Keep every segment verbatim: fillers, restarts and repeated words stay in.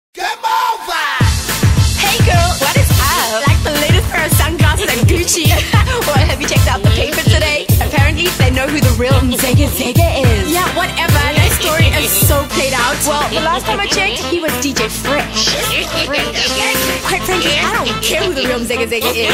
Come over! Hey girl, what is up? Like the latest pair of sunglasses at Gucci. Well, have you checked out the paper today? Apparently, they know who the real Mzega Zega is. Yeah, whatever. That story is so played out. Well, the last time I checked, he was D J Fresh. Quite frankly, I don't care who the real Mzega Zega is.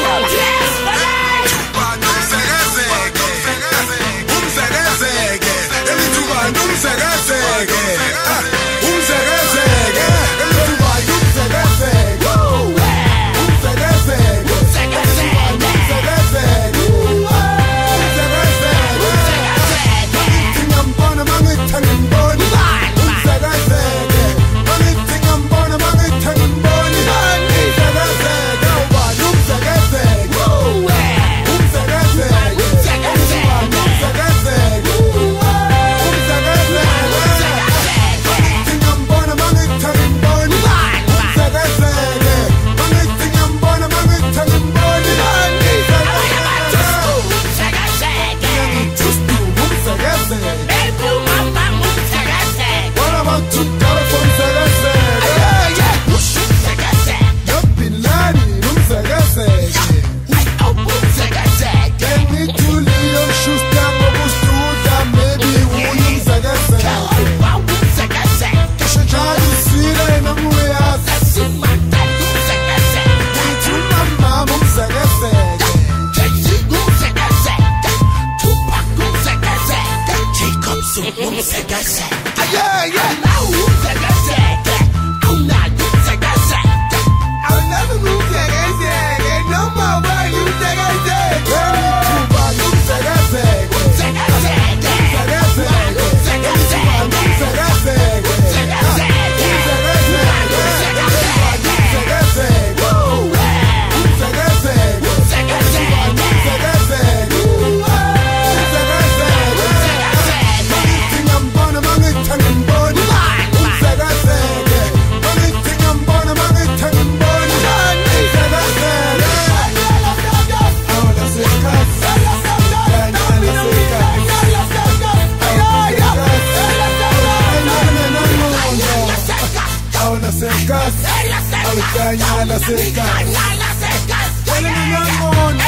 Yeah, yeah. I'll never move Zega Zega. No more by you Zega Zega. Secas, ahorita ya las secas, ya las secas,